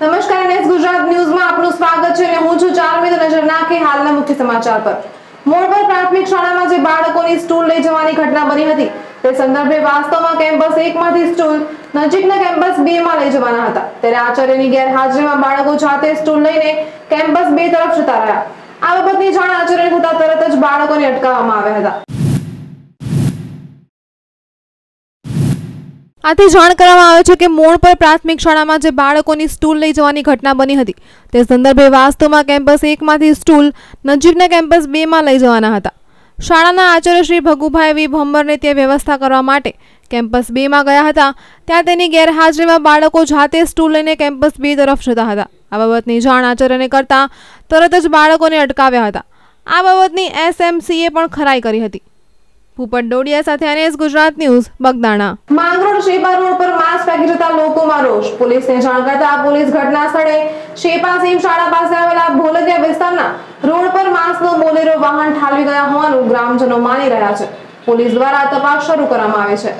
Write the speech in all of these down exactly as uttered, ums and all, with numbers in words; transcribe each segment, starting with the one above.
નમસ્કાર, એનએસ ગુજરાત ન્યૂઝમાં આપનું સ્વાગત છે અને હું છું ચારમી તો નજર નાખી હાલના મુખ્ય સમાચાર પર। મોરબા પ્રાથમિક શાળામાં જે બાળકોની સ્ટૂલ લઈ જવાની ઘટના બની હતી તે સંદર્ભે વાસ્તવમાં કેમ્પસ એક માંથી સ્ટૂલ નજીકના કેમ્પસ બે માં લઈ જવાના હતા, ત્યારે આચાર્યની ગેરહાજરીમાં બાળકો જાતે સ્ટૂલ લઈને કેમ્પસ બે તરફ જતા રહ્યા। આ બાબતની જાણ આચાર્યને થતા તરત જ બાળકોને અટકાવવામાં આવ્યા હતા। આથી જાણ કરવામાં આવે છે કે મોરબા પ્રાથમિક શાળામાં જે બાળકોની સ્ટૂલ લઈ જવાની ઘટના બની હતી તે સંદર્ભે વાસ્તવમાં કેમ્પસ એક માંથી સ્ટૂલ નજીકના કેમ્પસ બે માં લઈ જવાના હતા। શાળાના આચાર્ય શ્રી ભગુભાઈ વી ભંબરને ત્યાં વ્યવસ્થા કરવા માટે કેમ્પસ બે માં ગયા હતા, ત્યાં તેની ગેરહાજરીમાં બાળકો જાતે સ્ટૂલ લઈને કેમ્પસ બે તરફ જતા હતા। આ બાબતની જાણ આચાર્યને કરતા તરત જ બાળકોને અટકાવ્યા હતા। આ બાબતની એસએમસીએ પણ ખરાઈ કરી હતી। ભૂપત ડોડિયા સાથે NS Gujarat news, Bagdana. Mangrol Shepa road પર માસ્ક ફેંકી જતા લોકોમાં રોષ, પોલીસને જાણ કરતા પોલીસ ઘટના સ્થળે શેપા સીમ શાળા પાસે આવેલા ભોલગિયા વિસ્તારના રોડ પર માસ્કનો બોલેરો વાહન ઠાલવી ગયા હોવાનું ગ્રામજનો માની રહ્યા છે। પોલીસ દ્વારા તપાસ શરૂ કરવામાં આવી છે।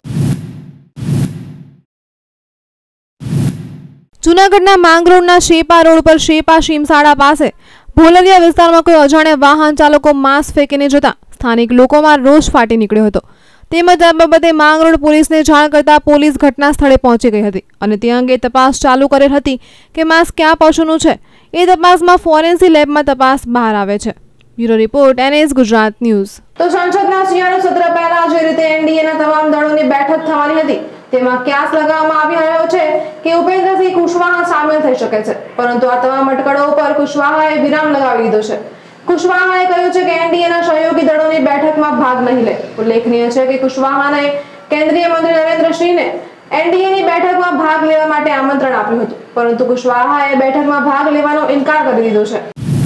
જૂનાગઢના માંગરોળના શેપા રોડ પર શેપા સીમ શાળા પાસે ભોલગિયા વિસ્તારમાં કોઈ અજાણ્યા વાહન ચાલકો માસ્ક ફેંકીને જતા સ્થાનિક લોકોમાં રોષ ફાટી નીકળ્યો હતો। તેમજ આ બાબતે માંગરોળ પોલીસને જાણ કરતા પોલીસ ઘટના સ્થળે પહોંચી ગઈ હતી અને તે અંગે તપાસ ચાલુ કરેલ હતી કે માસ્ક ક્યાં પશુનું છે એ તપાસમાં ફોરેન્સિક લેબમાં તપાસ બહાર આવે છે। Bureau report, NS Gujarat news. તો સંસદના શિયાળુ સત્ર પહેલા જે રીતે એનડીએના તમામ દળોની બેઠક થવાની હતી તેમાં ક્યાસ લગાવવામાં આવી રહ્યો છે કે ઉપેન્દ્રસિંહ કુશવાહા સામેલ થઈ શકે છે, પરંતુ આ તમામ અટકળો પર કુશવાહાએ વિરામ લગાવી દીધો છે। કુશવાહાએ કહ્યું છે કે એનડીએના સહયોગી દળોની બેઠકમાં ભાગ નહીં લે। ઉલ્લેખનીય છે કે કુશવાહાને કેન્દ્રીય મંત્રી નરેન્દ્રસિંહને એનડીએની બેઠકમાં ભાગ લેવા માટે આમંત્રણ આપ્યું હતું, પરંતુ કુશવાહાએ બેઠકમાં ભાગ લેવાનો ઇનકાર કરી દીધો છે।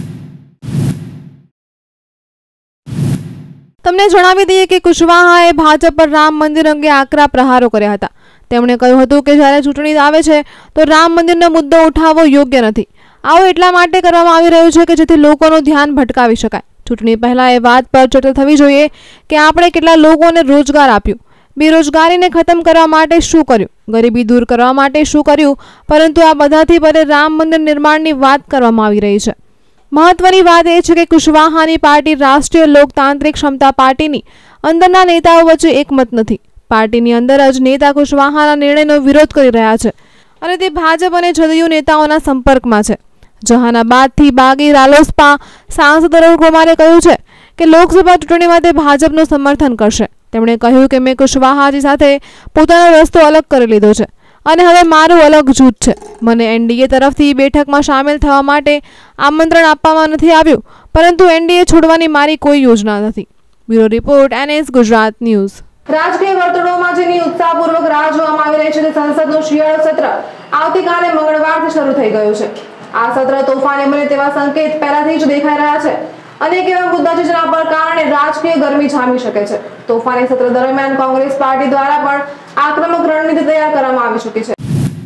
તમને જણાવી દઈએ કે કુશવાહાએ ભાજપ પર રામ મંદિર અંગે આકરા પ્રહારો કર્યા હતા। તેમણે કહ્યું હતું કે જ્યારે ચૂંટણી આવે છે તો રામ મંદિરનો મુદ્દો ઉઠાવવો યોગ્ય નથી। આવું એટલા માટે કરવામાં આવી રહ્યું છે કે જેથી લોકોનું ધ્યાન ભટકાવી શકાય। ચૂંટણી પહેલા એ વાત પર ચર્ચા થવી જોઈએ કે આપણે કેટલા લોકોને રોજગાર આપ્યું, બેરોજગારીને ખતમ કરવા માટે શું કર્યું, ગરીબી દૂર કરવા માટે શું કર્યું, પરંતુ આ બધાથી પરે રામ મંદિર નિર્માણની વાત કરવામાં આવી રહી છે। મહત્વની વાત એ છે કે કુશવાહાની પાર્ટી રાષ્ટ્રીય લોકતાંત્રિક ક્ષમતા પાર્ટીની અંદરના નેતાઓ વચ્ચે એકમત નથી। પાર્ટીની અંદર જ નેતા કુશવાહાના નિર્ણયનો વિરોધ કરી રહ્યા છે અને તે ભાજપ અને જદયુ નેતાઓના સંપર્કમાં છે। જહાનાબાદથી બાગી રાલોસપા સાંસદ અરુણ કુમારે કહ્યું છે કે લોકસભા ચૂંટણીમાં તે ભાજપનું સમર્થન કરશે। તેમણે કહ્યું કે મેં કુશવાહાજી સાથે પોતાનો રસ્તો અલગ કરી લીધો છે અને હવે મારું અલગ જૂથ છે। મને એનડીએ તરફથી બેઠકમાં સામેલ થવા માટે આમંત્રણ આપવામાં નથી આવ્યું, પરંતુ એનડીએ છોડવાની મારી કોઈ યોજના નથી। Bureau report, NS Gujarat news. રાજકીય વર્તુળોમાં જેની ઉત્સાહપૂર્વક રાહ જોવામાં આવી રહી છે તે સંસદનું શિયાળુ સત્ર આવતીકાલે મંગળવારથી શરૂ થઈ ગયું છે। આ સત્ર તોફાની બને તેવા સંકેત પહેલાથી જ દેખાઈ રહ્યા છે। અનેક એવા મુદ્દા છે જેના પર કારણે રાજકીય ગરમી જામી શકે છે। તોફાની સત્ર દરમિયાન કોંગ્રેસ પાર્ટી દ્વારા પણ આક્રમક રણનીતિ તૈયાર કરવામાં આવી ચૂકી છે।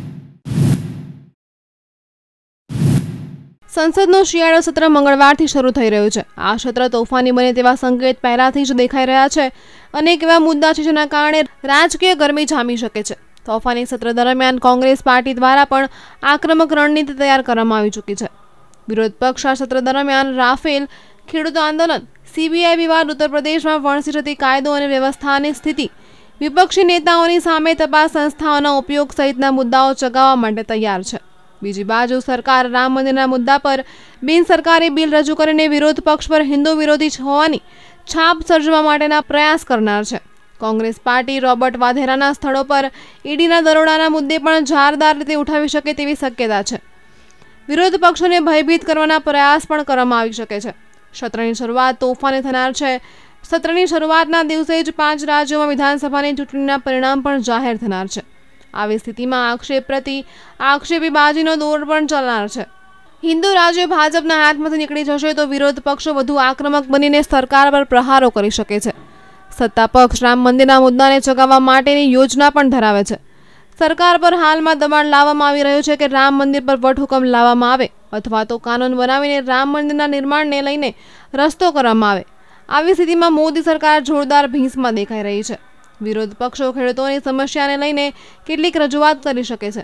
સંસદનું શિયાળુ સત્ર મંગળવારથી શરૂ થઈ રહ્યું છે। આ સત્ર તોફાની બને તેવા સંકેત પહેલાથી જ દેખાઈ રહ્યા છે। અનેક એવા મુદ્દા છે જેના કારણે રાજકીય ગરમી જામી શકે છે। તોફાની સત્ર દરમિયાન કોંગ્રેસ પાર્ટી દ્વારા પણ આક્રમક રણનીતિ તૈયાર કરવામાં આવી ચૂકી છે। વિરોધ પક્ષ આ સત્ર દરમિયાન રાફેલ, ખેડૂત આંદોલન, સીબીઆઈ વિવાદ, ઉત્તર પ્રદેશમાં વણસી જતી કાયદો અને વ્યવસ્થાની સ્થિતિ, વિપક્ષી નેતાઓની સામે તપાસ સંસ્થાઓના ઉપયોગ સહિતના મુદ્દાઓ ચગાવવા માટે તૈયાર છે। બીજી બાજુ સરકાર રામ મંદિરના મુદ્દા પર બિન સરકારી બિલ રજૂ કરીને વિરોધ પક્ષ પર હિન્દુ વિરોધી હોવાની છાપ સર્જવા માટેના પ્રયાસ કરનાર છે। કોંગ્રેસ પાર્ટી રોબર્ટ વાધેરાના સ્થળો પર ઈડીના દરોડાના મુદ્દે પણ જારદાર રીતે ઉઠાવી શકે તેવી શક્યતા છે। વિરોધ પક્ષોને ભયભીત કરવાના પ્રયાસ પણ કરવામાં આવી શકે છે। સત્રની શરૂઆત તોફાની થનાર છે। સત્રની શરૂઆતના દિવસે જ પાંચ રાજ્યોમાં વિધાનસભાની ચૂંટણીના પરિણામ પણ જાહેર થનાર છે। આવી સ્થિતિમાં આક્ષેપ પ્રતિ આક્ષેપીબાજીનો દોર પણ ચાલનાર છે। હિન્દુ રાજ્યો ભાજપના હાથમાંથી નીકળી જશે તો વિરોધ પક્ષો વધુ આક્રમક બનીને સરકાર પર પ્રહારો કરી શકે છે। સત્તા પક્ષ રામ મંદિરના મુદ્દાને ચગાવવા માટેની યોજના પણ ધરાવે છે। સરકાર પર હાલમાં દબાણ લાવવામાં આવી રહ્યું છે કે રામ મંદિર પર વટહુકમ લાવવામાં આવે અથવા તો કાનૂન બનાવીને રામ મંદિરના નિર્માણને લઈને રસ્તો કરવામાં આવે। આવી સ્થિતિમાં મોદી સરકાર જોરદાર ભીંસમાં દેખાઈ રહી છે। વિરોધ પક્ષો ખેડૂતોની સમસ્યાને લઈને કેટલીક રજૂઆત કરી શકે છે,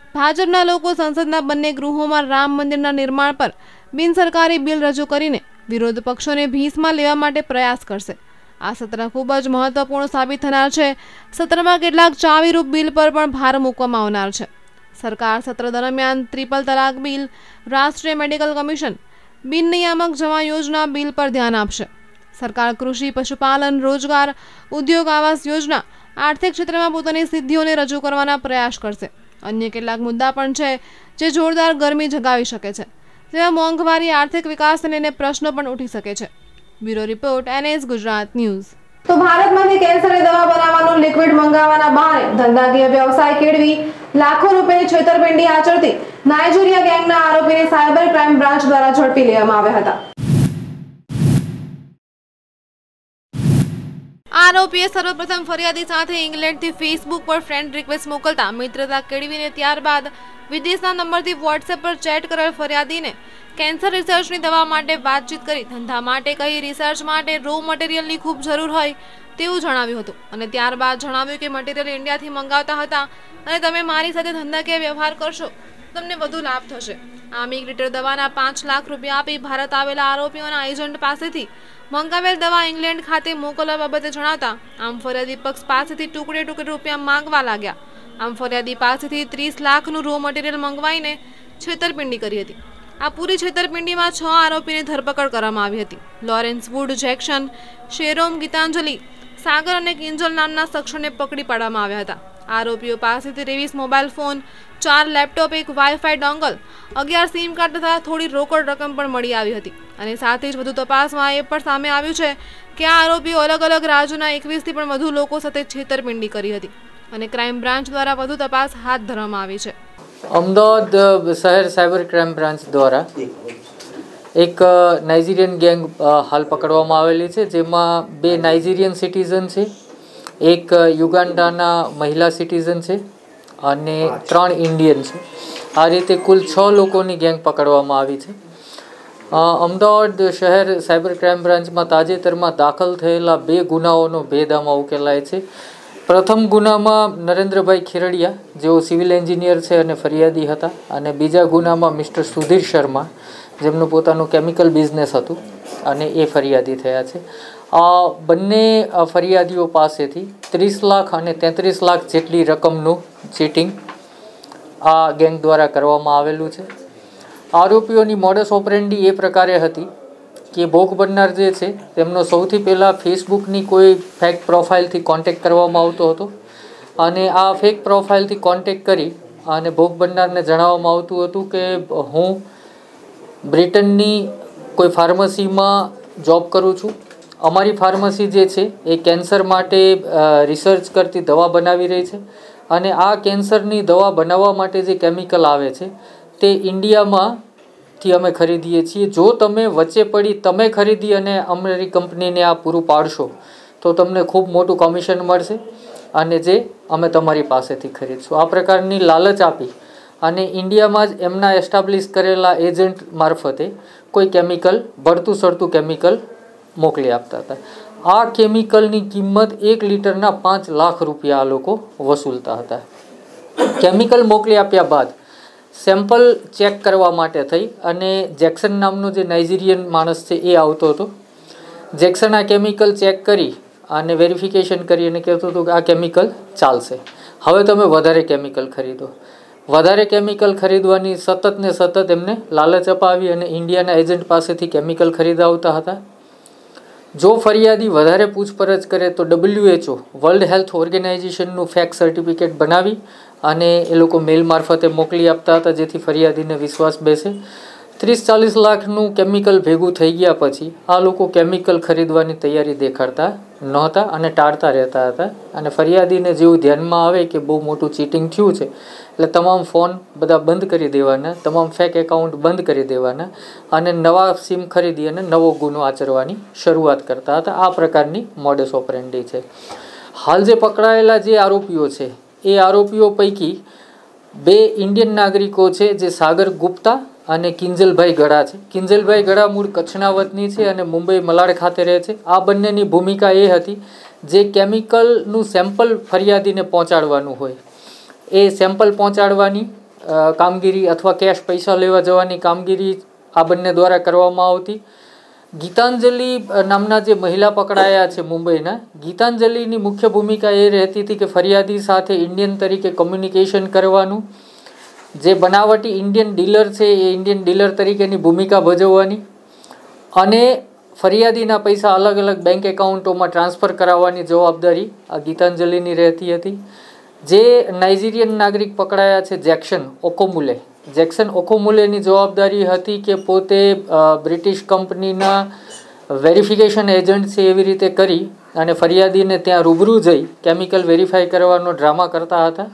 ભાજપના લોકો સંસદના બંને ગૃહોમાં રામ મંદિરના નિર્માણ પર બિનસરકારી બિલ રજૂ કરીને વિરોધ પક્ષોને ભીંસમાં લેવા માટે પ્રયાસ કરશે. આ સત્ર ખૂબ જ મહત્વપૂર્ણ સાબિત થનાર છે. સત્રમાં કેટલાક ચાવીરૂપ બિલ પર પણ ભાર મૂકવામાં આવનાર છે. સરકાર સત્ર દરમિયાન ત્રિપલ તલાક બિલ, રાષ્ટ્રીય મેડિકલ કમિશન, બિન નિયામક જમા યોજના બિલ પર ધ્યાન આપશે. સરકાર કૃષિ, પશુપાલન, રોજગાર, ઉદ્યોગ, આવાસ યોજના, આર્થિક ક્ષેત્રમાં પોતાની સિદ્ધિઓને રજૂ કરવાના પ્રયાસ કરશે. અન્ય કેટલાક મુદ્દા પણ છે જે જોરદાર ગરમી જગાવી શકે છે. જેમાં મોંઘવારી, આર્થિક વિકાસને લઈને પ્રશ્નો પણ ઉઠી શકે છે. Bureau report, NS Gujarat news. તો ભારતમાંથી કેન્સરની દવા બનાવવાનું લિક્વિડ મંગાવવાના બહાને ધંધાકીય વ્યવસાય કેળવી લાખો રૂપિયાની છેતરપિંડી આચરતી નાઇજીરિયા ગેંગના આરોપીને સાયબર ક્રાઇમ બ્રાન્ચ દ્વારા ઝડપી લેવામાં આવ્યા હતા. આરોપીએ સર્વપ્રથમ ફરિયાદી સાથે ઇંગ્લેન્ડથી ફેસબુક પર ફ્રેન્ડ રિક્વેસ્ટ મોકલતા મિત્રતા કેળવીને ત્યારબાદ વિદેશના નંબરથી વોટ્સએપ પર ચેટ કરેલ ફરિયાદીને કેન્સર રિસર્ચની દવા માટે વાતચીત કરી ધંધા માટે કહી રિસર્ચ માટે રો મટીરિયલની ખૂબ જરૂર હોય તેવું જણાવ્યું હતું અને ત્યારબાદ જણાવ્યું કે મટીરિયલ ઇન્ડિયાથી મંગાવતા હતા અને તમે મારી સાથે ધંધાકીય વ્યવહાર કરશો તમને વધુ લાભ થશે. આમ એક લીટર દવાના પાંચ લાખ રૂપિયા આપી ભારત આવેલા આરોપીઓના એજન્ટ પાસેથી મંગાવેલ દવા ઇંગ્લેન્ડ ખાતે મોકલવા બાબતે જણાવતા આમ ફરિયાદી પક્ષ પાસેથી ટુકડે ટુકડે રૂપિયા માંગવા લાગ્યા. આમ ફરિયાદી પાસેથી ત્રીસ લાખનું રો મટીરિયલ મંગવાઈને છેતરપિંડી કરી હતી. આ પૂરી છેતરપિંડીમાં છ આરોપીની ધરપકડ કરવામાં આવી હતી. લોરેન્સ વુડ, જેક્શન, શેરોમ, ગીતાંજલિ, સાગર અને કિંજલ નામના શખ્સોને પકડી પાડવામાં આવ્યા હતા. આરોપીઓ પાસેથી ત્રેવીસ મોબાઈલ ફોન, ચાર લેપટોપ, એક વાઈફાઈ ડોંગલ, અગિયાર સિમ કાર્ડ તથા થોડી રોકડ રકમ પણ મળી આવી હતી. અને સાથે જ વધુ તપાસમાં એ પણ સામે આવ્યું છે કે આ આરોપીઓ અલગ અલગ રાજ્યોના એકવીસથી પણ વધુ લોકો સાથે છેતરપિંડી કરી હતી અને ક્રાઇમ બ્રાન્ચ દ્વારા વધુ તપાસ હાથ ધરવામાં આવી છે. અમદાવાદ શહેર સાયબર ક્રાઇમ બ્રાન્ચ દ્વારા એક નાઇજીરિયન ગેંગ હાલ પકડવામાં આવેલી છે, જેમાં બે નાઇજીરિયન સિટીઝન છે, એક યુગાન્ડાના મહિલા સિટીઝન છે અને ત્રણ ઇન્ડિયન છે. આ રીતે કુલ છ લોકોની ગેંગ પકડવામાં આવી છે. અમદાવાદ શહેર સાયબર ક્રાઇમ બ્રાન્ચમાં તાજેતરમાં દાખલ થયેલા બે ગુનાઓનો ભેદ આમાં ઉકેલાય છે. પ્રથમ ગુનામાં નરેન્દ્રભાઈ ખેરડિયા, જેઓ સિવિલ એન્જિનિયર છે અને ફરિયાદી હતા, અને બીજા ગુનામાં મિસ્ટર સુધીર શર્મા, જેમનું પોતાનું કેમિકલ બિઝનેસ હતું અને એ ફરિયાદી થયા છે. આ બંને ફરિયાદીઓ પાસેથી ત્રીસ લાખ અને તેત્રીસ લાખ જેટલી રકમનું ચીટિંગ આ ગેંગ દ્વારા કરવામાં આવેલું છે. આરોપીઓની મોડસ ઓપરેન્ડી એ પ્રકારે હતી કે ભોગ બનનાર જે છે તેમનો સૌથી પહેલાં ફેસબુકની કોઈ ફેક પ્રોફાઇલથી કોન્ટેક્ટ કરવામાં આવતો હતો અને આ ફેક પ્રોફાઇલથી કોન્ટેક્ટ કરી અને ભોગ બનનારને જણાવવામાં આવતું હતું કે હું બ્રિટનની કોઈ ફાર્મસીમાં જોબ કરું છું, અમારી ફાર્મસી જે છે એ કેન્સર માટે રિસર્ચ કરતી દવા બનાવી રહી છે અને આ કેન્સરની દવા બનાવવા માટે જે કેમિકલ આવે છે તે ઇન્ડિયામાંથી અમે ખરીદીએ છીએ. જો તમે વચ્ચે પડી તમે ખરીદી અને અમારી કંપનીને આ પૂરું પાડશો તો તમને ખૂબ મોટું કમિશન મળશે અને જે અમે તમારી પાસેથી ખરીદશું. આ પ્રકારની લાલચ આપી અને ઇન્ડિયામાં જ એમના એસ્ટાબ્લિશ કરેલા એજન્ટ મારફતે કોઈ કેમિકલ, ભળતું સળતું કેમિકલ મોકલી આપતા હતા. આ કેમિકલની કિંમત એક લીટરના પાંચ લાખ રૂપિયા આ લોકો વસૂલતા હતા. કેમિકલ મોકલી આપ્યા બાદ સેમ્પલ ચેક કરવા માટે થઈ અને જેક્સન નામનો જે નાઇજીરિયન માણસ છે એ આવતો હતો. જેક્સન આ કેમિકલ ચેક કરી અને વેરિફિકેશન કરી અને કહેતો હતો કે આ કેમિકલ ચાલશે, હવે તમે વધારે કેમિકલ ખરીદો. વધારે કેમિકલ ખરીદવાની સતત ને સતત એમને લાલચ અપાવી અને ઇન્ડિયાના એજન્ટ પાસેથી કેમિકલ ખરીદાવતા હતા. જો ફરિયાદી વધારે પૂછપરછ કરે તો ડબલ્યુએચઓ વર્લ્ડ હેલ્થ ઓર્ગેનાઇઝેશનનું ફેક સર્ટિફિકેટ બનાવી અને એ લોકો મેલ મારફતે મોકલી આપતા હતા, જેથી ફરિયાદીને વિશ્વાસ બેસે. ત્રીસ ચાલીસ લાખનું કેમિકલ ભેગું થઈ ગયા પછી આ લોકો કેમિકલ ખરીદવાની તૈયારી દેખાડતા નહોતા અને ટાળતા રહેતા હતા. અને ફરિયાદીને જેવું ધ્યાનમાં આવે કે બહુ મોટું ચીટિંગ થયું છે એટલે તમામ ફોન બધા બંધ કરી દેવાના, તમામ ફેક એકાઉન્ટ બંધ કરી દેવાના અને નવા સિમ ખરીદી અને નવો ગુનો આચરવાની શરૂઆત કરતા હતા. આ પ્રકારની મોડસ ઓપરેન્ડી છે. હાલ જે પકડાયેલા જે આરોપીઓ છે એ આરોપીઓ પૈકી બે ઇન્ડિયન નાગરિકો છે, જે સાગર ગુપ્તા અને કિંજલભાઈ ગળા છે. કિંજલભાઈ ગળા મૂળ કચ્છના વતની છે અને મુંબઈ મલાડ ખાતે રહે છે. આ બંનેની ભૂમિકા એ હતી જે કેમિકલનું સેમ્પલ ફરિયાદીને પહોંચાડવાનું હોય એ સેમ્પલ પહોંચાડવાની કામગીરી અથવા કેશ પૈસા લેવા જવાની કામગીરી આ બંને દ્વારા કરવામાં આવતી. ગીતાંજલિ નામના જે મહિલા પકડાયા છે મુંબઈના, ગીતાંજલિની મુખ્ય ભૂમિકા એ રહેતી હતી કે ફરિયાદી સાથે ઇન્ડિયન તરીકે કમ્યુનિકેશન કરવાનું, જે બનાવટી ઇન્ડિયન ડીલર છે એ ઇન્ડિયન ડીલર તરીકેની ભૂમિકા ભજવવાની અને ફરિયાદીના પૈસા અલગ અલગ બેંક એકાઉન્ટોમાં ટ્રાન્સફર કરાવવાની જવાબદારી આ ગીતાંજલિની રહેતી હતી. જે નાઇજીરિયન નાગરિક પકડાયા છે જેક્શન ઓકોમુલે, જેક્શન ઓકોમુલેની જવાબદારી હતી કે પોતે બ્રિટિશ કંપનીના વેરિફિકેશન એજન્ટ છે એવી રીતે કરી અને ફરિયાદીને ત્યાં રૂબરૂ જઈ કેમિકલ વેરીફાઈ કરવાનો ડ્રામા કરતા હતા.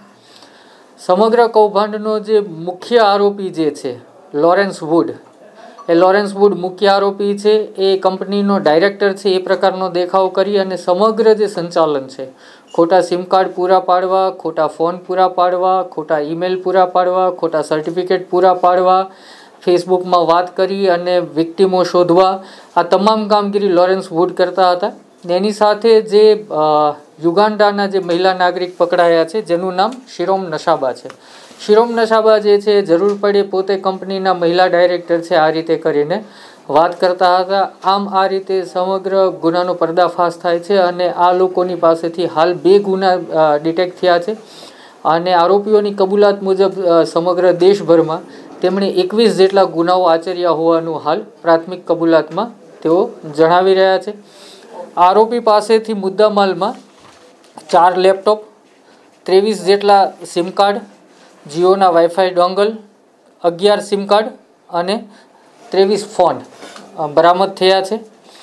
સમગ્ર કૌભાંડનો જે મુખ્ય આરોપી જે છે લોરેન્સ વુડ, એ લોરેન્સ વુડ મુખ્ય આરોપી છે. એ કંપનીનો ડાયરેક્ટર છે. એ પ્રકારનો દેખાવ કરી અને સમગ્ર જે સંચાલન છે, ખોટા સિમ કાર્ડ પૂરા પાડવા, ખોટા ફોન પૂરા પાડવા, ખોટા ઈમેલ પૂરા પાડવા, ખોટા સર્ટિફિકેટ પૂરા પાડવા, ફેસબુકમાં વાત કરી અને વિક્ટિમો શોધવા, આ તમામ કામગીરી લોરેન્સ વુડ કરતા હતા. એની સાથે જે યુગાન્ડાના જે મહિલા નાગરિક પકડાયા છે જેનું નામ શિરોમ નશાબા છે, શિરોમ નશાબા જે છે જરૂર પડે પોતે કંપનીના મહિલા ડાયરેક્ટર છે આ રીતે કરીને વાત કરતા હતા. આમ આ રીતે સમગ્ર ગુનાનો પર્દાફાશ થાય છે અને આ લોકોની પાસેથી હાલ બે ગુના ડિટેક્ટ થયા છે અને આરોપીઓની કબૂલાત મુજબ સમગ્ર દેશભરમાં તેમણે એકવીસ જેટલા ગુનાઓ આચર્યા હોવાનું હાલ પ્રાથમિક કબૂલાતમાં તેઓ જણાવી રહ્યા છે. આરોપી પાસેથી મુદ્દામાલમાં ચાર લેપટોપ, ત્રેવીસ જેટલા સિમ કાર્ડ, જીઓના વાઈફાઈ ડોંગલ, અગિયાર સિમ કાર્ડ અને ત્રેવીસ ફોન બરામદ થયા છે.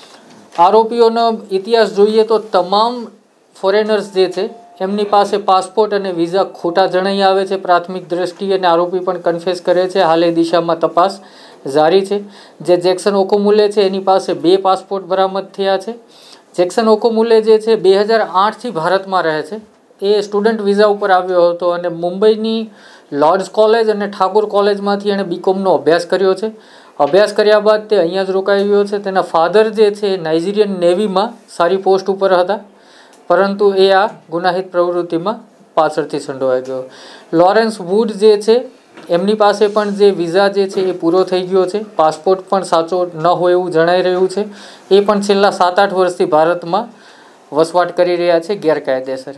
આરોપીઓનો ઇતિહાસ જોઈએ તો તમામ ફોરેનર્સ જે છે એમની પાસે પાસપોર્ટ અને વિઝા ખોટા જણાઈ આવે છે પ્રાથમિક દ્રષ્ટિએ, અને આરોપી પણ કન્ફેસ કરે છે. હાલ એ દિશામાં તપાસ જારી છે. જે જેક્શન ઓકોમુલે છે એની પાસે બે પાસપોર્ટ બરામદ થયા છે. જેક્શન ઓકોમુલે જે છે બે હજાર આઠથી ભારતમાં રહે છે. એ સ્ટુડન્ટ વિઝા ઉપર આવ્યો હતો અને મુંબઈની લોર્ડ્સ કોલેજ અને ઠાકોર કોલેજમાંથી એણે બીકોમનો અભ્યાસ કર્યો છે. અભ્યાસ કર્યા બાદ તે અહીંયા જ રોકાઈ ગયો છે. તેના ફાધર જે છે નાઇજીરિયન નેવીમાં સારી પોસ્ટ ઉપર હતા, પરંતુ એ આ ગુનાહિત પ્રવૃત્તિમાં પાછળથી સંડોવાઈ ગયો. લોરેન્સ વુડ જે છે એમની પાસે પણ જે વિઝા જે છે એ પૂરો થઈ ગયો છે, પાસપોર્ટ પણ સાચો ન હોય એવું જણાઈ રહ્યું છે. એ પણ છેલ્લા સાત આઠ વર્ષથી ભારતમાં વસવાટ કરી રહ્યા છે ગેરકાયદેસર.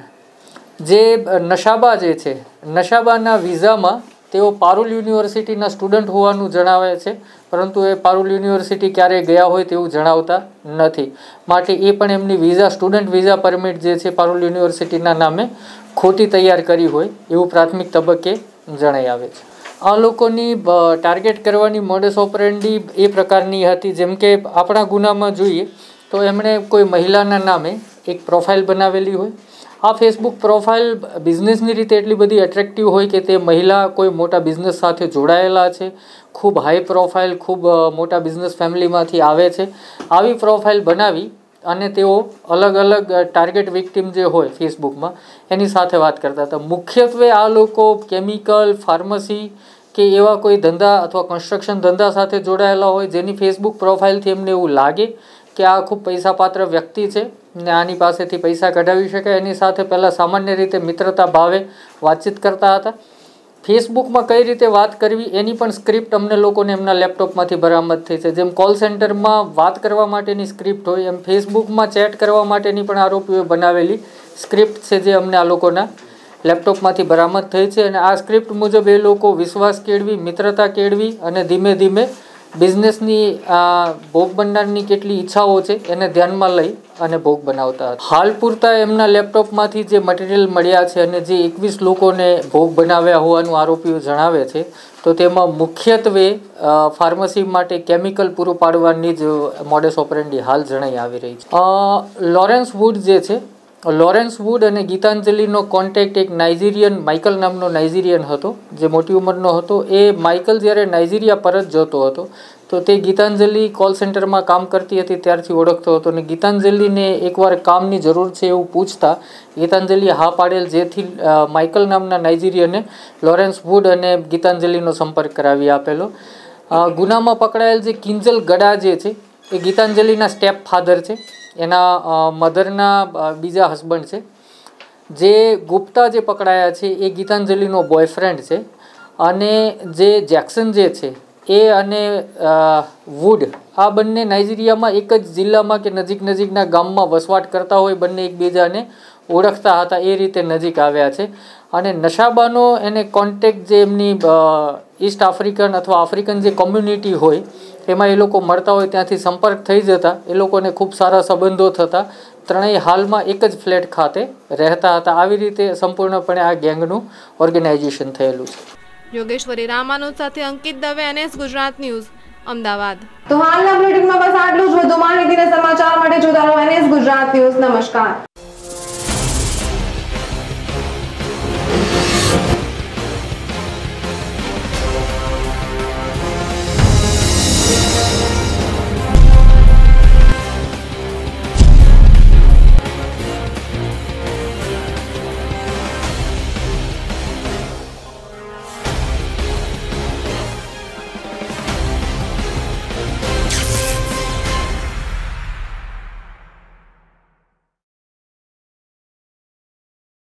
જે નશાબા જે છે, નશાબાના વિઝામાં તેઓ પારુલ યુનિવર્સિટીના સ્ટુડન્ટ હોવાનું જણાવે છે, પરંતુ એ પારુલ યુનિવર્સિટી ક્યારેય ગયા હોય તેવું જણાવતા નથી. માટે એ પણ એમની વિઝા સ્ટુડન્ટ વિઝા પરમિટ જે છે પારુલ યુનિવર્સિટીના નામે ખોટી તૈયાર કરી હોય એવું પ્રાથમિક તબક્કે જણાઈ આવે છે. આ લોકોની ટાર્ગેટ કરવાની મોડસ ઓપરેન્ડી એ પ્રકારની હતી, જેમ કે આપણા ગુનામાં જોઈએ તો એમણે કોઈ મહિલાના નામે એક પ્રોફાઇલ બનાવેલી હોય. આ ફેસબુક પ્રોફાઇલ બિઝનેસની રીતે એટલી બધી એટ્રેક્ટિવ હોય કે તે મહિલા કોઈ મોટા બિઝનેસ સાથે જોડાયેલા છે, ખૂબ હાઈ પ્રોફાઇલ, ખૂબ મોટા બિઝનેસ ફેમિલીમાંથી આવે છે. આવી પ્રોફાઇલ બનાવી અને તેઓ અલગ અલગ ટાર્ગેટ વિક્ટિમ જે હોય ફેસબુકમાં એની સાથે વાત કરતા હતા. મુખ્યત્વે આ લોકો કેમિકલ, ફાર્મસી કે એવા કોઈ ધંધા અથવા કન્સ્ટ્રક્શન ધંધા સાથે જોડાયેલા હોય, જેની ફેસબુક પ્રોફાઇલથી એમને એવું લાગે કે આ ખૂબ પૈસાપાત્ર વ્યક્તિ છે ને આની પાસેથી પૈસા કઢાવી શકાય. એની સાથે પહેલાં સામાન્ય રીતે મિત્રતા ભાવે વાતચીત કરતા હતા. ફેસબુકમાં કઈ રીતે વાત કરવી એની પણ સ્ક્રિપ્ટ અમને લોકોને એમના લેપટોપમાંથી બરામદ થઈ છે. જેમ કોલ સેન્ટરમાં વાત કરવા માટેની સ્ક્રિપ્ટ હોય એમ ફેસબુકમાં ચેટ કરવા માટેની પણ આરોપીઓએ બનાવેલી સ્ક્રિપ્ટ છે જે અમને આ લોકોના લેપટોપમાંથી બરામદ થઈ છે. અને આ સ્ક્રિપ્ટ મુજબ એ લોકો વિશ્વાસ કેળવી, મિત્રતા કેળવી અને ધીમે ધીમે બિઝનેસની ભોગ બનનારની કેટલી ઈચ્છાઓ છે એને ધ્યાનમાં લઈ અને ભોગ બનાવતા હતા. હાલ પૂરતા એમના લેપટોપમાંથી જે મટીરિયલ મળ્યા છે અને જે એકવીસ લોકોને ભોગ બનાવ્યા હોવાનું આરોપીઓ જણાવે છે, તો તેમાં મુખ્યત્વે ફાર્મસી માટે કેમિકલ પૂરું પાડવાની જ મોડસ ઓપરેન્ડી હાલ જણાઈ આવી રહી છે. લોરેન્સ વુડ જે છે, લોરેન્સ વુડ અને ગીતાંજલિનો કોન્ટેક્ટ એક નાઇજીરિયન માઇકલ નામનો નાઇજીરિયન હતો જે મોટી ઉંમરનો હતો. એ માઇકલ જ્યારે નાઇજીરિયા પરત જતો હતો તો તે ગીતાંજલિ કોલ સેન્ટરમાં કામ કરતી હતી ત્યારથી ઓળખતો હતો. અને ગીતાંજલિને એકવાર કામની જરૂર છે એવું પૂછતા ગીતાંજલિએ હા પાડેલ, જેથી માઇકલ નામના નાઇજીરિયને લોરેન્સ વુડ અને ગીતાંજલિનો સંપર્ક કરાવી આપેલો. ગુનામાં પકડાયેલ જે કિંજલ ગડા જે છે એ ગીતાંજલિના સ્ટેપ ફાધર છે, એના મધરના બીજા હસબન્ડ છે. જે ગુપ્તા જે પકડાયા છે એ ગીતાંજલિનો બોયફ્રેન્ડ છે. અને જે જેક્સન જે છે એ અને વુડ આ બંને નાઇજીરિયામાં એક જ જિલ્લામાં કે નજીક નજીકના ગામમાં વસવાટ કરતા હોય, બંને એકબીજાને ઓળખતા હતા, એ રીતે નજીક આવ્યા છે. અને નશાબાનો એને કોન્ટેક્ટ જે એમની ઈસ્ટ આફ્રિકન અથવા આફ્રિકન જે કોમ્યુનિટી હોય એમાં એ લોકો મળતા હોય, ત્યાંથી સંપર્ક થઈ જતા, એ લોકોને ખૂબ સારા સંબંધો થતા, ત્રણેય હાલમાં એક જ ફ્લેટ ખાતે રહેતા હતા. આવી રીતે સંપૂર્ણપણે આ ગેંગનું ઓર્ગેનાઇઝેશન થયેલું છે. યોગેશ્વરી રામાનુજ સાથે અંકિત દવે, એનએસ ગુજરાત ન્યૂઝ, અમદાવાદ. તો હાલના બુલેટિનમાં બસ આટલું જ. વધુ માહિતી અને સમાચાર માટે જોતા રહો એનએસ ગુજરાત ન્યૂઝ. નમસ્કાર.